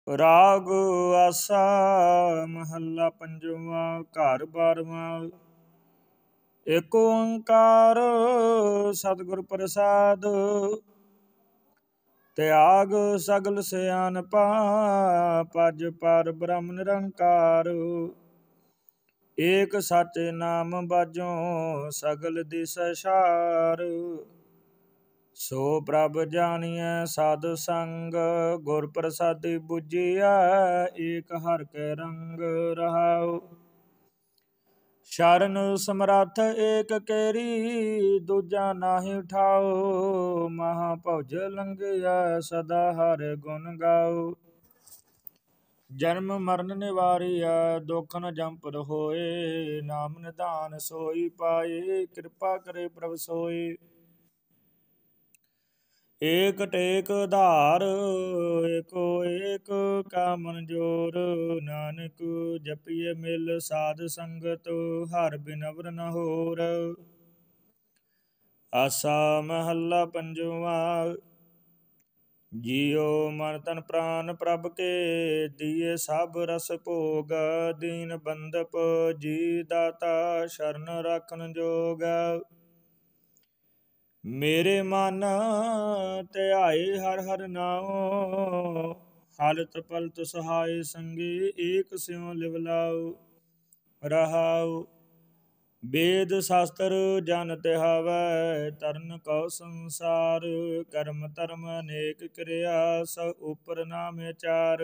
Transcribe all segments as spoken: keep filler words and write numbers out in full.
ਰਾਗ ਆਸਾ ਮਹੱਲਾ ਪੰਜਵਾਂ। ਘਰ ਬਾਰਵਾਂ। ਏਕ ਓੰਕਾਰ ਸਤਿਗੁਰ ਪ੍ਰਸਾਦ, ਤਿਆਗ ਸਗਲ ਸਿਆਣਪਾ, ਪਜ ਪਰ ਬ੍ਰਹਮ ਨਿਰੰਕਾਰ। ਏਕ ਸਚੇ ਨਾਮ ਬਾਝੋਂ ਸਗਲ ਦਿਸੈ ਸਾਰ, ਸੋ ਪ੍ਰਭ ਜਾਣੀਐ ਸਾਧ ਸੰਗ, ਗੁਰ ਪ੍ਰਸਾਦੀ ਬੁਝੀਐ ਏਕ ਹਰਿ ਕੈ ਰੰਗ। ਰਹਾਉ ਸ਼ਰਨ ਸਮਰੱਥ ਏਕ ਕੇਰੀ, ਦੂਜਾ ਨਾਹਿ ਠਾਉ, ਮਹਾ ਭਉਜ ਲੰਘਿਆ ਸਦਾ ਹਰਿ ਗੁਣ ਗਾਉ। ਜਨਮ ਮਰਨ ਨਿਵਾਰਿਐ ਦੁਖ ਨ ਜੰਪਰ ਹੋਏ, ਨਾਮ ਨਿਧਾਨ ਸੋਈ ਪਾਏ, ਕਿਰਪਾ ਕਰੇ ਪ੍ਰਭ ਸੋਈ। ਏਕ ਟੇਕ ਆਧਾਰ ਏਕੋ ਏਕ ਕਾ ਮਨ ਜੋਰ, ਨਾਨਕ ਜਪੀਏ ਮਿਲ ਸਾਧ ਸੰਗਤ, ਹਰਿ ਬਿਨ ਅਵਰ ਨ ਹੋਰ। ਆਸਾ ਮਹੱਲਾ ਪੰਜਵਾਂ। ਜੀਉ ਮਨ ਤਨ ਪ੍ਰਾਨ ਪ੍ਰਭ ਕੇ, ਦੀਏ ਸਭ ਰਸ ਭੋਗ, ਦੀਨ ਬੰਧਪ ਜੀ ਦਾਤਾ ਸ਼ਰਨ ਰਾਖਨ ਜੋਗ। ਮੇਰੇ ਮਨ ਧਿਆਏ ਹਰਿ ਹਰਿ ਨਾਉ, ਹਲਤ ਪਲਤ ਸਹਾਏ ਸੰਗੀ, ਏਕ ਸਿਉ ਲਿਵ ਲਾਉ। ਰਹਾਉ ਵੇਦ ਸ਼ਾਸਤਰ ਜਨ ਧਿਆਵੈ, ਤਰਨ ਕਉ ਸੰਸਾਰ, ਕਰਮ ਧਰਮ ਅਨੇਕ ਕਿਰਿਆ, ਸਭ ਉਪਰ ਨਾਮ ਵਿਚਾਰ।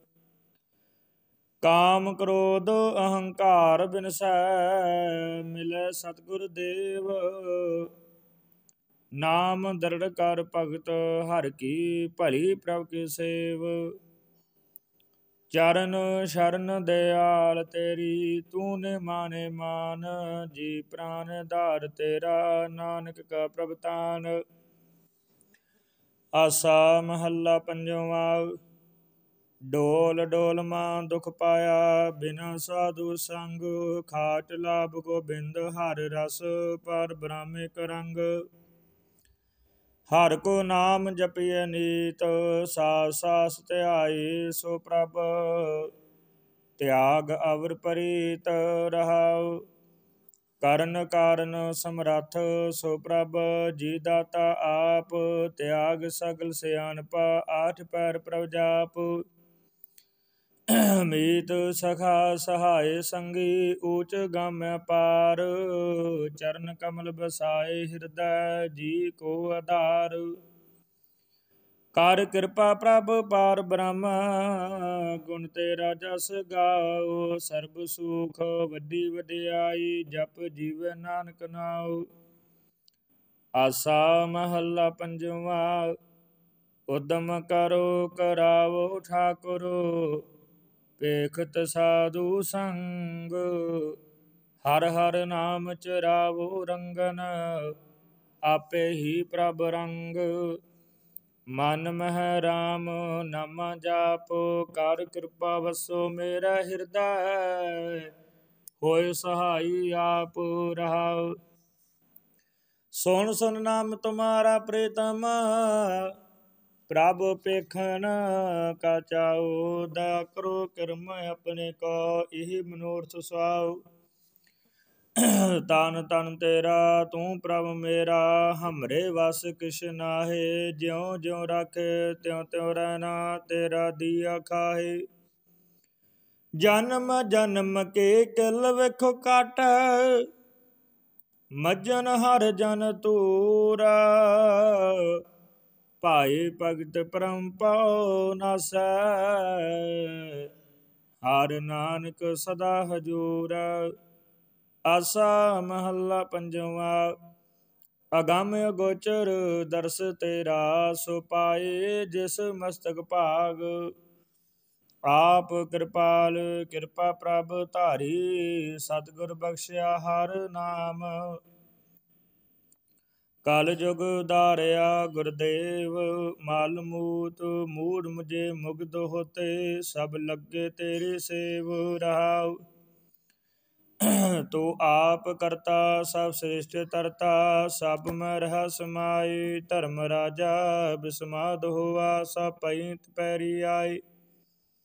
ਕਾਮ ਕ੍ਰੋਧ ਅਹੰਕਾਰ ਬਿਨਸੈ, ਮਿਲੈ ਸਤਿਗੁਰ ਦੇਵ, ਨਾਮ ਦ੍ਰਿੜ੍ਹ ਕਰ ਭਗਤ, ਹਰਿ ਕੀ ਭਲੀ ਪ੍ਰਭ ਕੀ ਸੇਵ। ਚਰਨ ਸ਼ਰਨ ਦਿਆਲ ਤੇਰੀ, ਤੂਨੇ ਮਾਨੇ ਮਾਨ, ਜੀ ਪ੍ਰਾਨ ਆਧਾਰ ਤੇਰਾ, ਨਾਨਕ ਕਾ ਪ੍ਰਭ ਤਾਨ। ਆਸਾ ਮਹੱਲਾ ਪੰਜਵਾਂ। ਡੋਲ ਡੋਲ ਮਾਂ ਦੁਖ ਪਾਇਆ, ਬਿਨਾ ਸਾਧੂ ਸੰਗ, ਖਾਟ ਲਾਭ ਗੋਬਿੰਦ ਹਰਿ ਰਸ, ਪਰ ਬ੍ਰਹਮ ਇਕ ਰੰਗ। ਹਰਿ ਕੋ ਨਾਮ ਜਪੀਐ ਨੀਤ, ਸਾਸ ਸਾਸ ਧਿਆਏ, ਸੋ ਪ੍ਰਭ ਤਿਆਗ ਅਵਰ ਪਰੀਤ। ਰਹਾਉ ਕਰਨ ਕਾਰਨ ਸਮਰੱਥ, ਸੋ ਪ੍ਰਭ ਜੀ ਦਾਤਾ ਆਪ, ਤਿਆਗ ਸਗਲ ਸਿਆਣਪਾ, ਆਠ ਪੈਰ ਪ੍ਰਭ ਜਾਪ। ਮੀਤ ਸਖਾ ਸਹਾਏ ਸੰਗੀ, ਊਚ ਗਾਮੈ ਪਾਰ, ਚਰਨ ਕਮਲ ਬਸਾਏ ਹਿਰਦੈ, ਜੀ ਕੋ ਆਧਾਰ। ਕਰ ਕਿਰਪਾ ਪ੍ਰਭ ਪਾਰ ਬ੍ਰਹਮ, ਗੁਣ ਤੇਰਾ ਜਸ ਗਾਉ, ਸਰਬ ਸੁਖ ਵੱਡੀ ਵਡਿਆਈ, ਜਪ ਜੀਵੈ ਨਾਨਕ ਨਾਉ। ਆਸਾ ਮਹੱਲਾ ਪੰਜਵਾਂ। ਉਦਮ ਕਰੋ ਕਰਾਵੋ ਠਾਕੁਰ, ਭੇਖਤ ਸਾਧੂ ਸੰਗ, ਹਰਿ ਹਰਿ ਨਾਮ ਚਰਾਵੋ ਰੰਗਨ, ਆਪੇ ਹੀ ਪ੍ਰਭ ਰੰਗ। ਮਨ ਮਹਿ ਰਾਮ ਨਾਮਾ ਜਾਪੋ, ਕਰ ਕਿਰਪਾ ਵਸੋ ਮੇਰਾ ਹਿਰਦੈ, ਹੋਇ ਸਹਾਈ ਆਪ। ਰਹਾਉ ਸੁਣ ਸੁਣ ਨਾਮ ਤੁਮਾਰਾ ਪ੍ਰੀਤਮ, ਪ੍ਰਭ ਪੇਖਣ ਕਾ ਚਾਉ, ਦਇਆ ਕਰੋ ਕਰਮ ਆਪਣੇ ਕੋ, ਇਹ ਮਨੋਰਥ ਸੁਆਉ। ਤਨ ਤਨ ਤੇਰਾ ਤੂੰ ਪ੍ਰਭ ਮੇਰਾ, ਹਮਰੇ ਵਸ ਕਿਛ ਨਾਹਿ, ਜਿਉ ਜਿਉ ਰਾਖੇ ਤਿਉ ਤਿਉ ਰਹਿਣਾ, ਤੇਰਾ ਦੀਆ ਖਾਹੇ। ਜਨਮ ਜਨਮ ਕੇ ਕਿਲ ਵੇਖੋ ਕਾਟੈ, ਮੱਜਨ ਹਰਿ ਜਨ ਤੂਰਾ, ਭਾਈ ਭਗਤ ਪਰਮ ਪਉ ਨਾਸੈ, ਹਰਿ ਨਾਨਕ ਸਦਾ ਹਜੂਰ। ਆਸਾ ਮਹੱਲਾ ਪੰਜਵਾਂ। ਅਗੰਮ ਅਗੋਚਰ ਦਰਸ ਤੇਰਾ, ਸੋ ਪਾਏ ਜਿਸ ਮਸਤਕ ਭਾਗ, ਆਪ ਕਿਰਪਾਲ ਕਿਰਪਾ ਪ੍ਰਭ ਧਾਰੀ, ਸਤਿਗੁਰ ਬਖਸ਼ਿਆ ਹਰਿ ਨਾਮ। ਕਲ ਜੁਗ ਉਦਾਰਿਆ ਗੁਰਦੇਵ, ਮਲ ਮੂਤ ਮੂੜ ਮੁਝੇ ਮੁਗਧ ਹੋਤੇ, ਸਭ ਲੱਗੇ ਤੇਰੀ ਸੇਵ। ਰਹਾਉ ਤੂੰ ਆਪ ਕਰਤਾ ਸਭ ਸ੍ਰਿਸ਼ਟ ਤਰਤਾ, ਸਭ ਮੈਂ ਰਹਾ ਸਮਾਈ, ਧਰਮ ਰਾਜਾ ਬਿਸਮਾਦ ਹੋਆ, ਸਭ ਪੈਂਤ ਪੈਰੀ ਆਈ।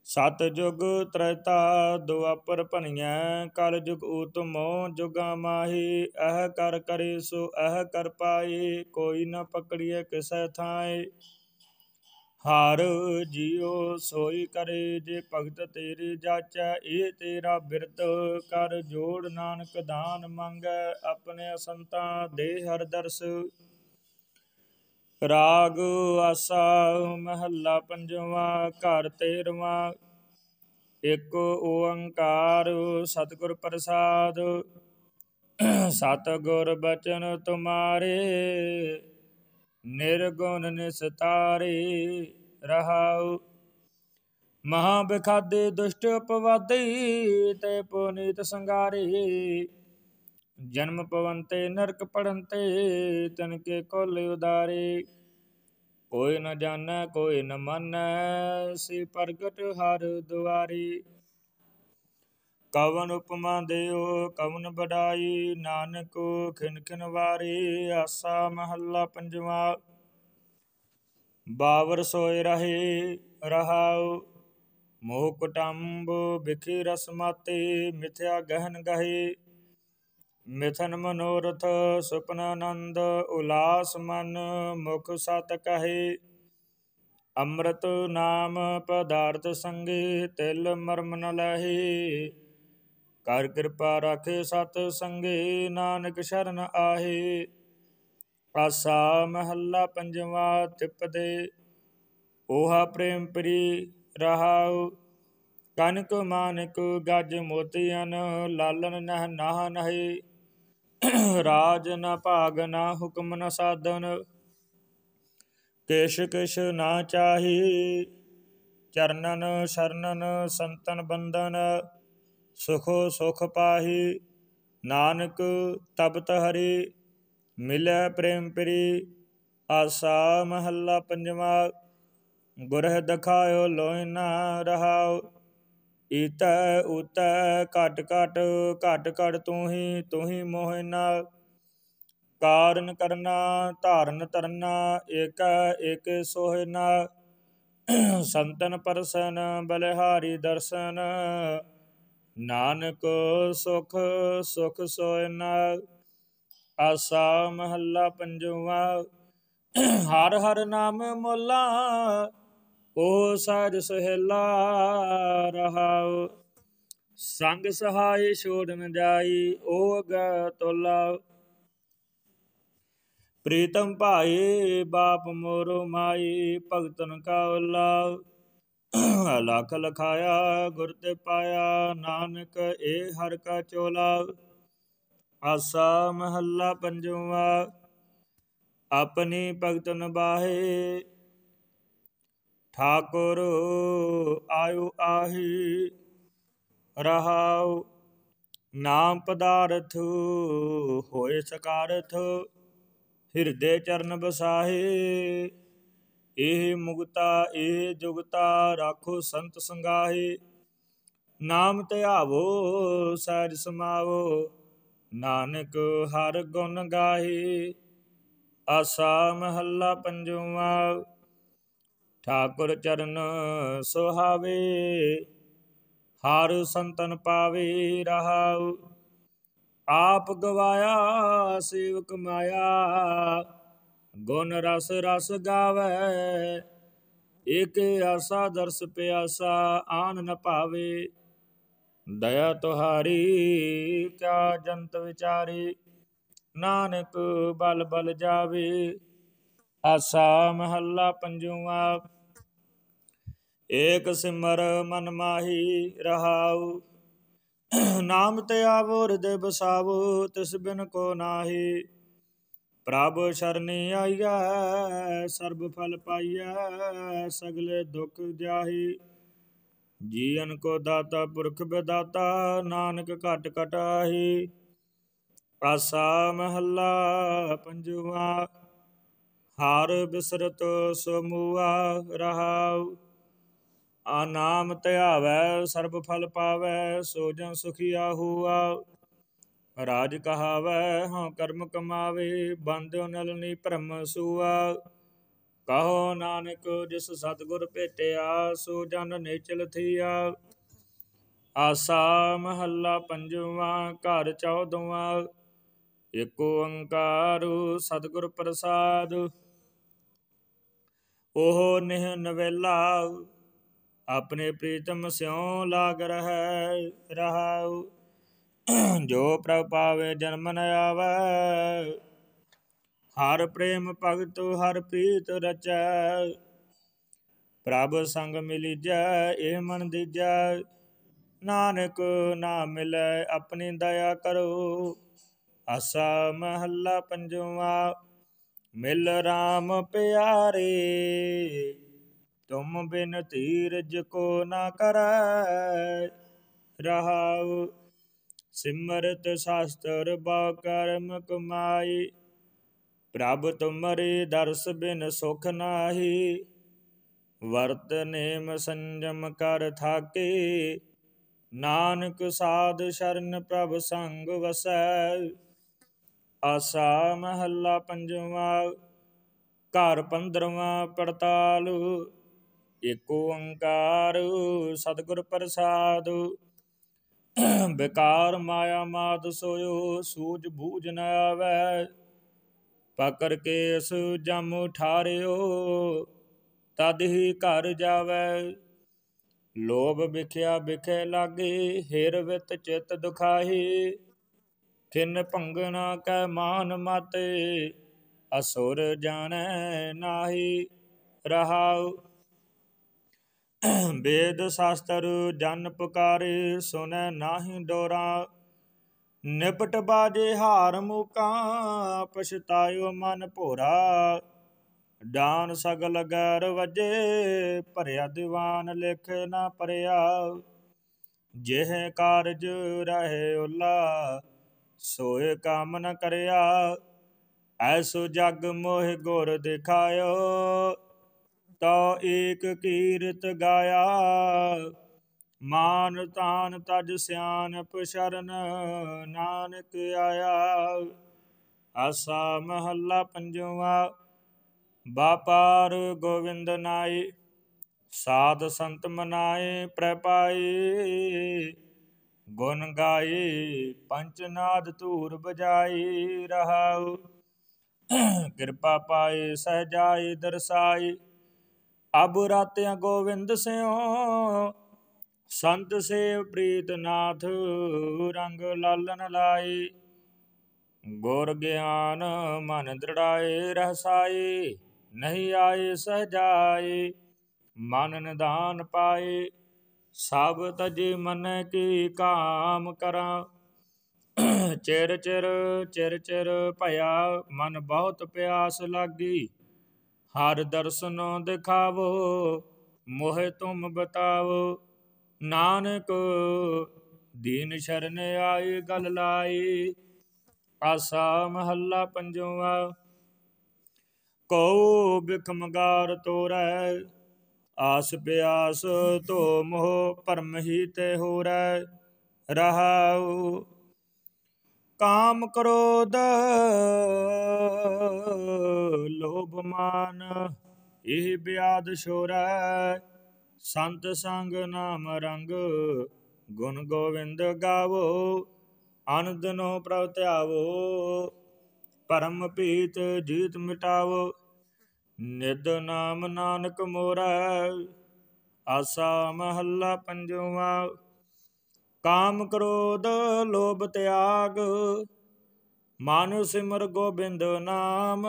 ਸਤ ਜੁਗ ਤ੍ਰੈਤਾ ਦੁਆਪਰ ਭਣੀਐ, ਕਲ ਜੁਗ ਊਤਮੋ ਜੁਗਾ ਮਾਹੀ। ਅਹ ਕਰ ਕਰੇ ਸੋ ਅਹ ਕਰ ਪਾਏ, ਕੋਈ ਨ ਪਕੜੀਐ ਕਿਸੈ ਥਾਏ। ਹਰ ਜੀਉ ਸੋਈ ਕਰੇ, ਜੇ ਭਗਤ ਤੇਰੇ ਜਾਚੈ। ਇਹ ਤੇਰਾ ਬਿਰਦ ਕਰ ਜੋੜ, ਨਾਨਕ ਦਾਨ ਮੰਗੈ। ਆਪਣੇ ਸੰਤਾਂ ਦੇ ਹਰ ਦਰਸ। ਰਾਗ ਆਸਾ ਮਹੱਲਾ ਪੰਜਵਾ। ਘਰ ਤੇਰਵਾਂ। ਇਕ ਓੰਕਾਰ ਸਤਿਗੁਰ ਪ੍ਰਸਾਦ। ਸਤਿਗੁਰ ਬਚਨ ਤੁਮਾਰੇ, ਨਿਰਗੁਣ ਨਿਸਤਾਰੇ। ਰਹਾਉ। ਮਹਾ ਬਿਖਾਦੇ ਦੁਸ਼ਟ ਉਪਵਾਦੀ, ਤੇ ਪੁਨੀਤ ਸੰਗਾਰੇ। ਜਨਮ ਪਵੰਤੇ ਨਰਕ ਪੜੰਤੇ, ਤਿਨਕੇ ਕੁਲ ਉਦਾਰੇ। ਕੋਈ ਨ ਜਾਣੈ ਕੋਈ ਨ ਮਾਨੈ, ਸੀ ਪ੍ਰਗਟ ਹਰਿ ਦੁਆਰੇ। ਕਵਨ ਉਪਮਾ ਦੇਉ ਕਵਨ ਬਡਾਈ, ਨਾਨਕ ਖਿਨ ਖਿਨ ਵਾਰੇ। ਆਸਾ ਮਹੱਲਾ ਪੰਜਵਾ। ਬਾਵਰ ਸੋਇ ਰਹੇ। ਰਹਾਉ। ਮੋਹ ਕੁਟੰਬ ਬਿਖੀ ਰਸ ਮਾਤੇ, ਮਿਥਿਆ ਗਹਿਨ ਗਹੇ। ਮਿਥਨ ਮਨੋਰਥ ਸੁਪਨ ਆਨੰਦ, ਉਲਾਸ ਮਨ ਮੁਖ ਸਤ ਕਹੇ। ਅੰਮ੍ਰਿਤ ਨਾਮ ਪਦਾਰਥ ਸੰਗੇ, ਤਿਲ ਮਰਮ ਨ ਲਹੇ। ਕਰ ਕਿਰਪਾ ਰਾਖੇ ਸਤ ਸੰਗੇ, ਨਾਨਕ ਸ਼ਰਨ ਆਹੇ। ਆਸਾ ਮਹੱਲਾ ਪੰਜਵਾ। ਤਿਪਦੇ ਓਹਾ ਪ੍ਰੇਮ ਪਰੀ। ਰਹਾਉ। ਕਨਕ ਮਾਨਕ ਗਜ ਮੋਤੀਅਨ, ਲਾਲਨ ਨਹਿ ਨਾਹ ਨਹੀ। ਰਾਜ ਨ ਭਾਗ ਨਾ ਹੁਕਮ ਨ ਸਾਧਨ, ਕਿਛ ਕਿਛ ਨਾ ਚਾਹੀ। ਚਰਨਨ ਸ਼ਰਨਨ ਸੰਤਨ ਬੰਧਨ, ਸੁਖੋ ਸੁਖ ਪਾਹੀ। ਨਾਨਕ ਤਪਤ ਹਰੀ, ਮਿਲੈ ਪ੍ਰੇਮ ਪਰੀ। ਆਸਾ ਮਹੱਲਾ ਪੰਜਵਾ। ਗੁਰਹਿ ਦਿਖਾਇਓ ਲੋਇਨਾ। ਰਹਾਉ। ਈਤੈ ਊਤੈ ਘਟ ਘਟ, ਘਟ ਘਟ ਤੂਹੀ ਤੂਹੀ ਮੋਹਿਨਾ। ਕਾਰਨ ਕਰਨਾ ਧਾਰਨ ਧਰਨਾ, ਏਕੈ ਏਕੇ ਸੋਹਿਨਾ। ਸੰਤਨ ਪਰਸਨ ਬਲਿਹਾਰੀ ਦਰਸ਼ਨ, ਨਾਨਕ ਸੁਖ ਸੁਖ ਸੋਇਨਾ। ਆਸਾ ਮਹੱਲਾ ਪੰਜਵਾ। ਹਰਿ ਹਰਿ ਨਾਮ ਮੋਲਾ, ਓ ਸਹਿਜ ਸੁਹੇਲਾ। ਰਹਾਉ। ਸੰਗ ਸਹਾਈ ਛੋੜ ਨ ਜਾਈ, ਓ ਅਗੈ ਤੋਲਾ। ਪ੍ਰੀਤਮ ਭਾਈ ਬਾਪ ਮੋਰੋ ਮਾਈ, ਭਗਤਨ ਕਾ ਓਲਾ। ਲਖ ਲਖਾਇਆ ਗੁਰ ਤੇ ਪਾਇਆ, ਨਾਨਕ ਏ ਹਰਿ ਕਾ ਚੋਲਾ। ਆਸਾ ਮਹੱਲਾ ਪੰਜਵਾ। ਆਪਣੀ ਭਗਤ ਨਿਬਾਹੇ, ਠਾਕੁਰ ਆਇਓ ਆਹੀ। ਰਹਾਉ। ਨਾਮ ਪਦਾਰਥ ਹੋਏ ਸਕਾਰਥ, ਹਿਰਦੇ ਚਰਨ ਬਸਾਹੇ। ਇਹ ਮੁਕਤਾ ਇਹ ਜੁਗਤਾ, ਰਾਖੋ ਸੰਤ ਸੰਗਾਹੇ। ਨਾਮ ਧਿਆਵੋ ਸਹਿਜ ਸਮਾਵੋ, ਨਾਨਕ ਹਰਿ ਗੁਣ ਗਾਹੇ। ਆਸਾ ਮਹੱਲਾ ਪੰਜਵਾ। ਠਾਕੁਰ ਚਰਨ ਸੁਹਾਵੇ, ਹਰਿ ਸੰਤਨ ਪਾਵੇ। ਰਹਾਉ। ਆਪ ਗਵਾਇਆ ਸੇਵਕ ਮਾਇਆ, ਗੁਣ ਰਸ ਰਸ ਗਾਵੈ। ਏਕੇ ਆਸਾ ਦਰਸ ਪਿਆਸਾ, ਆਨ ਨ ਭਾਵੇ। ਦਇਆ ਤੁਹਾਰੀ ਕਿਆ ਜੰਤ ਵਿਚਾਰੇ, ਨਾਨਕ ਬਲ ਬਲ ਜਾਵੇ। ਆਸਾ ਮਹੱਲਾ ਪੰਜਵਾ। ਏਕ ਸਿਮਰ ਮਨ ਮਾਹੀ। ਰਹਾਉ। ਨਾਮ ਧਿਆਵੋ ਹਿਰਦੈ ਬਸਾਵੋ, ਤਿਸ ਬਿਨ ਕੋ ਨਾਹੀ। ਪ੍ਰਭ ਸ਼ਰਣੀ ਆਈਐ, ਸਰਬ ਫਲ ਪਾਈਐ। ਸਗਲੇ ਦੁਖ ਜਾਹੀ। ਜੀਅਨ ਕੋ ਦਾਤਾ ਪੁਰਖ ਬਿਦਾਤਾ, ਨਾਨਕ ਘਟ ਘਟ ਆਹੀ। ਆਸਾ ਮਹੱਲਾ ਪੰਜਵਾ। ਹਰਿ ਬਿਸਰਤ ਸੋ ਮੂਆ। ਰਹਾਉ। ਆ ਨਾਮ ਧਿਆਵੈ ਸਰਬ ਫਲ ਪਾਵੈ, ਸੋ ਜਨ ਸੁਖੀਆ ਹੂਆ। ਰਾਜ ਕਹਾਵੈ ਹਉ ਕਰਮ ਕਮਾਵੇ, ਬਾਂਧਿਓ ਨਲਨੀ ਭਰਮ ਸੂਆ। ਕਹੋ ਨਾਨਕ ਜਿਸ ਸਤਿਗੁਰ ਭੇਟਿਆ, ਸੋ ਜਨ ਨਿਚਲ ਥੀਆ। ਆਸਾ ਮਹੱਲਾ ਪੰਜਵਾ। ਘਰ ਚੌਦਵਾਂ। ਏਕ ਓੰਕਾਰ ਸਤਿਗੁਰ ਪ੍ਰਸਾਦਿ। ਉਹ ਨਿਹ ਨਵੇਲਾ, ਆਪਣੇ ਪ੍ਰੀਤਮ ਸਿਉ ਲਾਗ ਰਹੈ ਰਹਾਉ। ਜੋ ਪ੍ਰਭ ਪਾਵੇ ਜਨਮ ਨ ਆਵੈ, ਹਰ ਪ੍ਰੇਮ ਭਗਤ ਹਰ ਪ੍ਰੀਤ ਰਚੈ। ਪ੍ਰਭ ਸੰਗ ਮਿਲੀਜੈ ਇਹ ਮਨ ਦੀਜੈ, ਨਾਨਕ ਨਾਮ ਮਿਲੈ ਆਪਣੀ ਦਇਆ ਕਰੋ। ਆਸਾ ਮਹੱਲਾ ਪੰਜਵਾ। ਮਿਲ ਰਾਮ ਪਿਆਰੇ, ਤੁਮ ਬਿਨ ਧੀਰਜ ਕੋ ਨਾ ਕਰੈ ਰਹਾਉ। ਸਿਮਰਤ ਸ਼ਾਸਤਰ ਬਹੁ ਕਰਮ ਕਮਾਈ, ਪ੍ਰਭ ਤੁਮਰੇ ਦਰਸ ਬਿਨ ਸੁਖ ਨਾਹੀ। ਵਰਤ ਨੇਮ ਸੰਜਮ ਕਰ ਥਾਕੇ, ਨਾਨਕ ਸਾਧ ਸ਼ਰਨ ਪ੍ਰਭ ਸੰਗ ਵਸੈ। ਆਸਾ ਮਹੱਲਾ ਪੰਜਵਾ। ਘਰ ਪੰਦਰਵਾਂ ਪੜਤਾਲ। ਏਕ ਓੰਕਾਰ ਸਤਿਗੁਰ ਪ੍ਰਸਾਦਿ। ਬਿਕਾਰ ਮਾਇਆ ਮਾਤ ਸੋਇਓ, ਸੂਝ ਬੂਝ ਨ ਆਵੈ। ਪਕਰ ਕੇਸ ਜਮ ਠਾਰਿਓ, ਤਦ ਹੀ ਘਰ ਜਾਵੈ। ਲੋਭ ਬਿਖਿਆ ਬਿਖੇ ਲਾਗੇ, ਹਿਰ ਵਿਤ ਚਿਤ ਦੁਖਾਹੀ। ਖਿਨ ਭੰਗਣਾ ਕੈ ਮਾਨ ਮਾਤੇ, ਅਸੁਰ ਜਾਣੈ ਨਾਹੀ ਰਹਾਉ। ਵੇਦ ਸ਼ਾਸਤਰ ਜਨ ਪੁਕਾਰੇ, ਸੁਨੈ ਨਾਹੀ ਡੋਰਾ। ਨਿਪਟ ਬਾਜੇ ਹਾਰ ਮੂਕਾ, ਪਛਤਾਇਓ ਮਨ ਭੋਰਾ। ਡਾਨ ਸਗਲ ਗੈਰ ਵਜੇ, ਭਰਿਆ ਦੀਵਾਨ ਲਿਖ ਨਾ ਭਰਿਆ। ਜਿਹ ਕਾਰਜ ਰਹੇ ਓਲਾ, ਸੋਏ ਕੰਮ ਨ ਕਰਿਆ। ਐਸੋ ਜਗ ਮੋਹਿ ਗੁਰ ਦਿਖਾਇਓ, ਤੋ ਏਕ ਕੀਰਤ ਗਾਇਆ। ਮਾਨ ਤਾਨ ਤਜ ਸਿਆਣਪ ਸ਼ਰਨ, ਨਾਨਕ ਆਇਆ। ਆਸਾ ਮਹੱਲਾ ਪੰਜਵਾ। ਵਾਪਾਰ ਗੋਵਿੰਦ ਨਾਈ, ਸਾਧ ਸੰਤ ਮਨਾਏ ਪ੍ਰਭ ਪਾਈ। ਗੁਣ ਗਾਏ ਪੰਚਨਾਦ ਧੂਰ ਬਜਾਈ ਰਹਾਉ। ਕਿਰਪਾ ਪਾਏ ਸਹਜਾਈ ਦਰਸਾਈ, ਅਬ ਰਾਤਿਆ ਗੋਵਿੰਦ ਸਿਉ। ਸੰਤ ਸੇਵ ਪ੍ਰੀਤ ਨਾਥ, ਰੰਗ ਲਾਲਨ ਲਾਈ। ਗੁਰ ਗਿਆਨ ਮਨ ਦ੍ਰਿੜਾਏ ਰਹਸਾਈ, ਨਹੀਂ ਆਏ ਸਹਜਾਈ। ਮਨ ਨਿਧਾਨ ਪਾਏ, ਸਭ ਤਜੇ ਮਨ ਕੀ ਕਾਮ ਕਰਾਂ। ਚਿਰ ਚਿਰ ਚਿਰ ਚਿਰ ਭਇਆ, ਮਨ ਬਹੁਤ ਪਿਆਸ ਲਾਗੀ। ਹਰ ਦਰਸਨੋ ਦਿਖਾਵੋ, ਮੋਹਿ ਤੁਮ ਬਤਾਵੋ। ਨਾਨਕ ਦੀਨ ਸ਼ਰਨ ਆਈ ਗਲ ਲਾਈ। ਆਸਾ ਮਹੱਲਾ ਪੰਜਵਾ। ਕਉ ਬਿਖਮਗਾਰ ਤੋਰੈ, ਆਸ ਪਿਆਸ ਧੋ ਮੋਹ ਭਰਮ ਹੀ ਤੇ ਹੋਰੈ ਰਹਾਉ। ਕਾਮ ਕ੍ਰੋਧ ਲੋਭ ਮਾਨ, ਇਹ ਬਿਆਦ ਛੋਰੈ। ਸੰਤ ਸੰਗ ਨਾਮ ਰੰਗ, ਗੁਣ ਗੋਵਿੰਦ ਗਾਵੋ। ਅਨ ਦਿਨੋ ਪ੍ਰਭ ਧਿਆਵੋ, ਭਰਮ ਭੀਤ ਜੀਤ ਮਿਟਾਵੋ। ਨਿਤ ਨਾਮ ਨਾਨਕ ਮੋਰੈ। ਆਸਾ ਮਹੱਲਾ ਪੰਜਵਾ। ਕਾਮ ਕ੍ਰੋਧ ਲੋਭ ਤਿਆਗ, ਮਨ ਸਿਮਰ ਗੋਬਿੰਦ ਨਾਮ।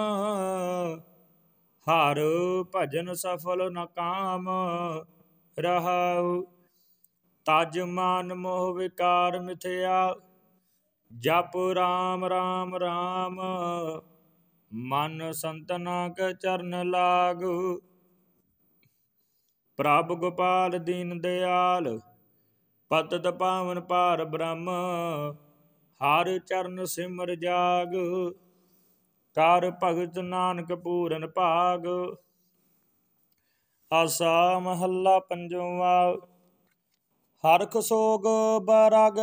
ਹਰ ਭਜਨ ਸਫਲ ਨ ਕਾਮ ਰਹਾਉ। ਤਜ ਮਾਨ ਮੋਹ ਵਿਕਾਰ ਮਿਥਿਆ, ਜਪ ਰਾਮ ਰਾਮ ਰਾਮ। ਮਨ ਸੰਤਨਾ ਕੇ ਚਰਨ ਲਾਗੁ, ਪ੍ਰਭ ਗੋਪਾਲ ਦੀਨ ਦਿਆਲ। ਪਤਿਤ ਪਾਵਨ ਪਾਰ ਬ੍ਰਹਮ, ਹਰ ਚਰਨ ਸਿਮਰ ਜਾਗ। ਕਰ ਭਗਤ ਨਾਨਕ ਪੂਰਨ ਭਾਗ। ਆਸਾ ਮਹੱਲਾ ਪੰਜਵਾ। ਹਰਖ ਸੋਗ ਬਰਾਗ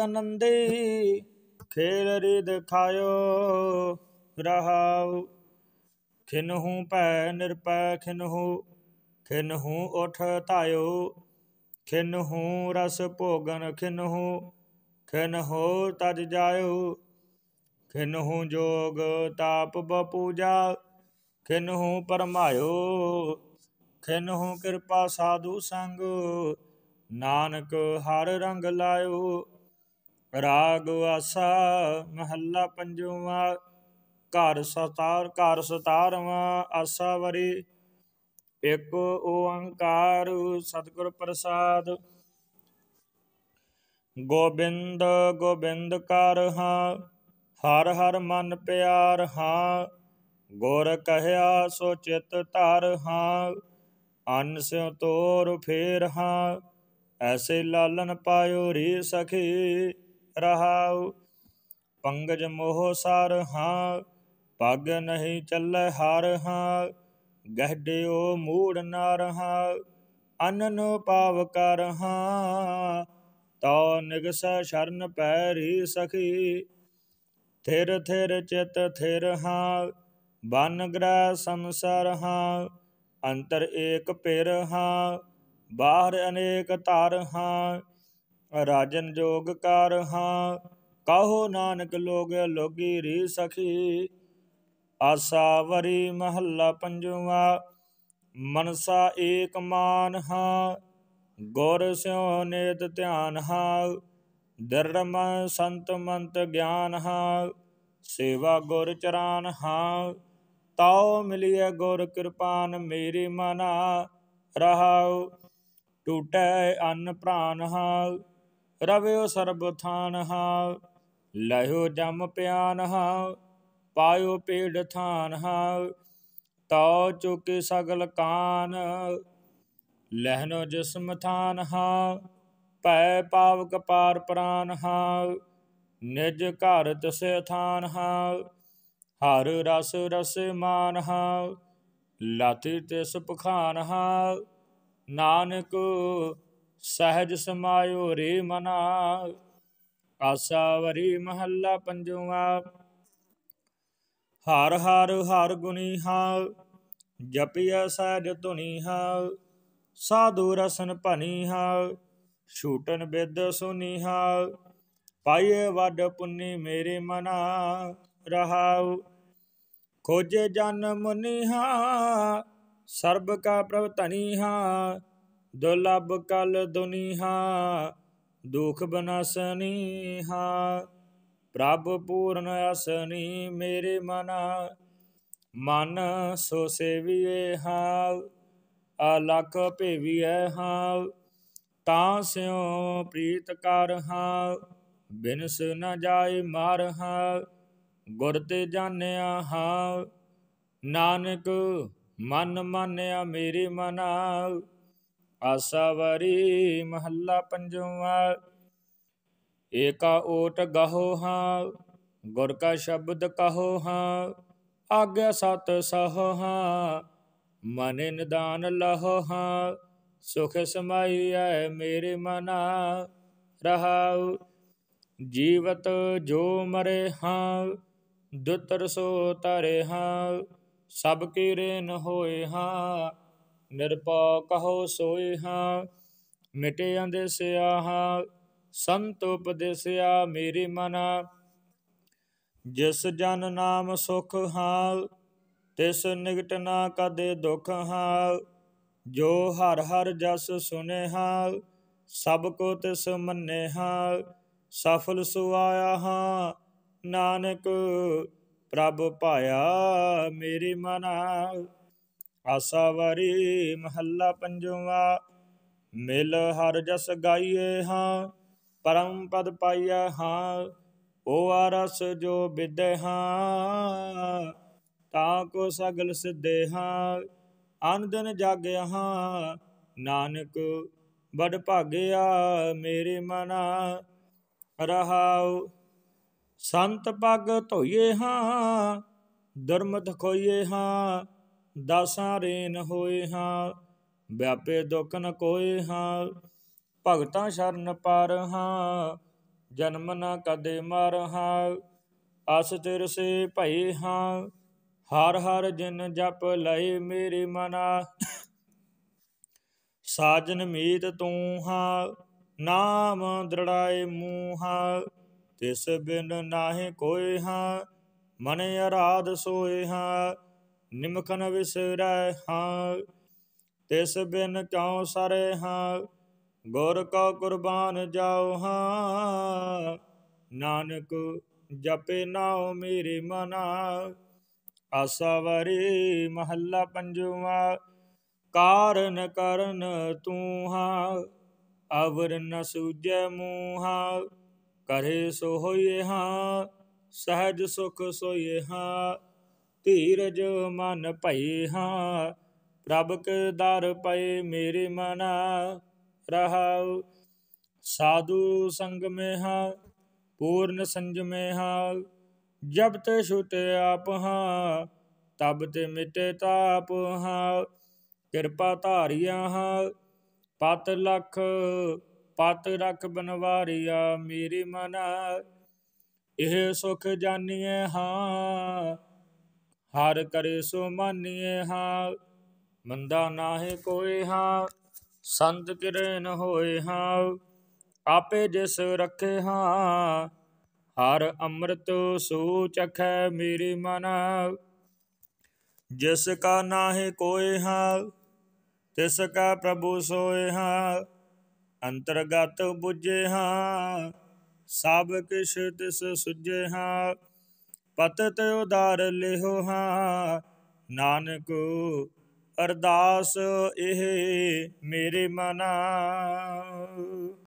ਨੰਦੀ, ਖੇਲ ਰੀਦ ਖਾਇਓ ਰਹਾਉ। ਖਿਨਹੂ ਭੈ ਨਿਰਪੈ ਖਿਨਹੂ ਖਿਨਹੂ ਉਠ ਧਾਇਓ ਖਿਨਹੂ ਰਸ ਭੋਗਨ ਖਿਨਹੂ ਖਿਨਹੂ ਤਜ ਜਾਇਓ ਖਿਨਹੂ ਜੋਗ ਤਾਪ ਬਪੂਜਾ ਖਿਨਹੂ ਪਰਮਾਇਓ ਖਿਨਹੂ ਕਿਰਪਾ ਸਾਧੂ ਸੰਗ ਨਾਨਕ ਹਰ ਰੰਗ ਲਾਇਓ ਰਾਗ ਆਸਾ ਮਹੱਲਾ ਪੰਜਵਾਂ ਘਰ ਸਤਾਰ ਘਰ ਸਤਾਰਵਾਂ ਆਸਾ ਵਰੀ ਇਕ ਓੰਕਾਰ ਸਤਿਗੁਰ ਪ੍ਰਸਾਦ ਗੋਬਿੰਦ ਗੋਬਿੰਦ ਕਰ ਹਾਂ ਹਰ ਹਰ ਮਨ ਪਿਆਰ ਹਾਂ ਗੁਰ ਕਹਿਆ ਸੋ ਚਿਤ ਧਰ ਹਾਂ ਅੰਨ ਸਿਉ ਤੋਰ ਫੇਰ ਹਾਂ ਐਸੇ ਲਾਲਨ ਪਾਇਓ ਰੀ ਸਖੀ ਰਹਾਉ ਪੰਗਜ ਮੋਹ ਸਰ ਹਾਂ ਪਗ ਨਹੀਂ ਚੱਲੇ ਹਰ ਹਾਂ ਗਹਿਡਿਓ ਮੂੜ ਨਰ ਹਾਂ ਅਨਨ ਪਾਵ ਕਰ ਹਾਂ ਤੋ ਨਿਗਸੈ ਸ਼ਰਨ ਪੈ ਰੀ ਸਖੀ ਥਿਰ ਥਿਰ ਚਿਤ ਥਿਰ ਹਾਂ ਬਨ ਗ੍ਰਹਿ ਸੰਸਰ ਹਾਂ ਅੰਤਰ ਏਕ ਪਿਰ ਹਾਂ ਬਾਹਰ ਅਨੇਕ ਧਰ ਹਾਂ ਰਾਜਨ ਜੋਗ ਕਰ ਹਾਂ ਕਹੋ ਨਾਨਕ ਲੋਗ ਲੋਗੀ ਰੀ ਸਖੀ ਆਸਾ ਵਰੀ ਮਹੱਲਾ ਪੰਜਵਾ ਮਨਸਾ ਏਕ ਮਾਨ ਹਾਂ ਗੁਰ ਸਿਉ ਨੇਤ ਧਿਆਨ ਹਾਂ ਧਰਮ ਸੰਤ ਮੰਤ ਗਿਆਨ ਹਾਂ ਸੇਵਾ ਗੁਰ ਚਰਾਨ ਹਾਂ ਤਾਉ ਮਿਲਿਐ ਗੁਰ ਕਿਰਪਾਨ ਮੇਰੀ ਮਨਾ ਰਹਾਉ ਟੂਟੈ ਅੰਨ ਪ੍ਰਾਨ ਹਾਂ ਰਵਿਓ ਸਰਬ ਥਾਨ ਹਾਂ ਲਹਿਓ ਜਮ ਪਿਆਨ ਹਾਂ ਪਾਇਓ ਪੇੜ ਥਾਨ ਹਾਂ ਤਉ ਚੁਕੀ ਸਗਲ ਕਾਨ ਲਹਿਨੋ ਜਿਸਮ ਥਾਨ ਹਾਂ ਭੈ ਪਾਵਕ ਪਾਰ ਪ੍ਰਾਨ ਹਾਂ ਨਿਜ ਘਰ ਤਿਸੈ ਥਾਨ ਹਾਂ ਹਰ ਰਸ ਰਸ ਮਾਨ ਹਾਂ ਲਾਤੀ ਤਿਸ ਪਖਾਨ ਹਾਂ ਨਾਨਕ ਸਹਿਜ ਸਮਾਇਓ ਰੇ ਮਨਾ ਆਸਾ ਵਰੀ ਮਹੱਲਾ ਪੰਜਵਾ ਹਰ ਹਰ ਹਰ ਗੁਣੀ ਹਾਂ ਜਪਿਐ ਸਹਿਜ ਧੁਨੀ ਹਾਂ ਸਾਧੂ ਰਸਨ ਭਨੀ ਹਾਂ ਛੂਟਨ ਬਿਦ ਸੁਨੀ ਹਾਂ ਪਾਈਏ ਵੱਡ ਪੁੰਨੀ ਮੇਰੇ ਮਨਾ ਰਹਾਉ ਖੋਜੇ ਜਨ ਮੁਨੀ ਹਾਂ ਸਰਬ ਕਾ ਪ੍ਰਭ ਧਨੀ ਹਾਂ ਦੁਰਲਭ ਕਲ ਦੁਨੀ ਹਾਂ ਦੁਖ ਬਨਾਸਨੀ ਹਾਂ ਪ੍ਰਭ ਪੂਰਨ ਅਸਨੀ ਮੇਰੇ ਮਨਾ ਮਨ ਸੋ ਸੇਵੀਏ ਹਾਂ ਅਲਖ ਭੇਵੀਐ ਹਾਂ ਤਾਂ ਸਿਉ ਪ੍ਰੀਤ ਕਰ ਹਾਂ ਬਿਨਸ ਨ ਜਾਏ ਮਾਰ ਹਾਂ ਗੁਰ ਤੇ ਜਾਣਿਆ ਹਾਂ ਨਾਨਕ ਮਨ ਮਾਨਿਆ ਮੇਰੀ ਮਨਾ ਆਸਾ ਵਰੀ ਮਹੱਲਾ ਪੰਜਵਾ ਏਕਾ ਓਟ ਗਹੋ ਹਾਂ ਗੁਰ ਕਾ ਸ਼ਬਦ ਕਹੋ ਹਾਂ ਆਗਿਆ ਸਤ ਸਹੋ ਹਾਂ ਮਨਿ ਨਿਦਾਨ ਲਹੋ ਹਾਂ ਸੁਖ ਸਮਾਈਐ ਮੇਰੇ ਮਨਾ ਰਹਾਉ ਜੀਵਤ ਜੋ ਮਰੇ ਹਾਂ ਦੁਤਰ ਸੋ ਤਰੇ ਹਾਂ ਸਭ ਕੀ ਰੇਨ ਹੋਏ ਹਾਂ ਨਿਰਭਉ ਕਹੋ ਸੋਏ ਹਾਂ ਮਿਟੇ ਅੰਦੇਸਿਆ ਹਾਂ ਸੰਤ ਉਪਦੇਸਿਆ ਮੇਰੀ ਮਨਾ ਜਿਸ ਜਨ ਨਾਮ ਸੁਖ ਹਾਂ ਤਿਸ ਨਿਕਟ ਨਾ ਕਦੇ ਦੁਖ ਹਾਂ ਜੋ ਹਰ ਹਰ ਜਸ ਸੁਨੇ ਹਾਂ ਸਭ ਕੋ ਤਿਸ ਮੰਨੇ ਹਾਂ ਸਫਲ ਸੁਆਇਆ ਹਾਂ ਨਾਨਕ ਪ੍ਰਭ ਪਾਇਆ ਮੇਰੀ ਮਨਾ ਆਸਾ ਵਰੀ ਮਹੱਲਾ ਪੰਜਵਾ ਮਿਲ ਹਰ ਜਸ ਗਾਈਏ ਹਾਂ ਪਰਮ ਪਦ ਪਾਈਐ ਹਾਂ ਓ ਆਰਸ ਜੋ ਵਿਦੇ ਹਾਂ ਤਾ ਕੋ ਸਗਲ ਸਿੱਧੇ ਹਾਂ ਅਨ ਦਿਨ ਜਾਗਿਆ ਹਾਂ ਨਾਨਕ ਬੜ ਭਾਗਿਆ ਮੇਰੇ ਮਨਾ ਰਹਾਉ ਸੰਤ ਪੱਗ ਧੋਈਏ ਹਾਂ ਦੁਰਮਤ ਖੋਈਏ ਹਾਂ ਦਾਸਾਂ ਰੇਨ ਹੋਏ ਹਾਂ ਵਿਆਪੇ ਦੁਖ ਨ ਕੋਏ ਹਾਂ ਭਗਤਾਂ ਸ਼ਰਨ ਪਰ ਹਾਂ ਜਨਮ ਨ ਕਦੇ ਮਰ ਹਾਂ ਅਸ ਤਿਰ ਸੇ ਭਏ ਹਾਂ ਹਰ ਹਰ ਜਿਨ ਜਪ ਲਏ ਮੇਰੇ ਮਨਾ, ਸਾਜਨ ਮੀਤ ਤੂੰ ਹਾਂ ਨਾਮ ਦ੍ਰਿੜਾਏ ਮੂਹਾ, ਤਿਸ ਬਿਨ ਨਾਹਿ ਕੋਇ ਹਾਂ ਮਨ ਅਰਾਧ ਸੋਇ ਹਾਂ, ਨਿਮਖਨ ਵਿਸਰੈ ਹਾਂ ਤਿਸ ਬਿਨ ਕਿਉ ਸਰੇ ਹਾਂ, ਗੁਰ ਕਾ ਕੁਰਬਾਨ ਜਾਉ ਹਾਂ, ਨਾਨਕ ਜਪੇ ਨਾਉ ਮੇਰੇ ਮਨਾ। ਆਸਾ ਵਾਰੀ ਮਹੱਲਾ ਪੰਜਵਾ। ਕਾਰਨ ਕਰਨ ਤੂੰ ਹਾਂ ਅਵਰ ਨ ਸੂਝੈ ਮੂਹਾ, ਕਰੇ ਸੋ ਹੋਏ ਹਾਂ ਸਹਿਜ ਸੁਖ ਸੋਏ ਹਾਂ, ਧੀਰਜ ਮਨ ਭਏ ਹਾਂ ਪ੍ਰਭ ਕੇ ਦਰ ਪਏ ਮੇਰੇ ਮਨਾ। ਰਹਾਉ ਸਾਧੂ ਸੰਗ ਮੈਂ ਹਾਂ ਪੂਰਨ ਸੰਜਮੇ ਹਾਂ, ਜਬ ਤੇ ਛੁਟੇ ਆਪ ਹਾਂ ਤਬ ਤੇ ਮਿਟੇ ਤਾਪ ਹਾਂ, ਕਿਰਪਾ ਧਾਰਿਆ ਹਾਂ ਪਤ ਲਖ ਪਤ ਰਖ ਬਨਵਾਰਿਆ ਮੇਰੇ ਮਨਾ। ਇਹ ਸੁਖ ਜਾਨੀਏ ਹਾਂ ਹਰ ਕਰੇ ਸੋ ਮਾਨੀਏ ਹਾਂ, ਮੰਦਾ ਨਾਹਿ ਕੋਇ ਹਾਂ ਸੰਤ ਕਿਰੈ ਨ ਹੋਏ ਹਾਂ, ਆਪੇ ਜਿਸ ਰਖੇ ਹਾਂ ਹਰ ਅੰਮ੍ਰਿਤ ਸੋ ਚਖੈ ਮੇਰੇ ਮਨਾ। ਜਿਸ ਕਾ ਨਾਹਿ ਕੋਇ ਹਾਂ ਤਿਸ ਕਾ ਪ੍ਰਭੂ ਸੋਇ ਹਾਂ, ਅੰਤਰਗਤ ਬੁਝੇ ਹਾਂ ਸਭ ਕਿਛ ਤਿਸ ਸੁਝੇ ਹਾਂ, ਪਤਿਤ ਉਦਾਰ ਲਿਹੁ ਹਾਂ ਨਾਨਕ ਅਰਦਾਸ ਇਹ ਮੇਰੇ ਮਨਾ।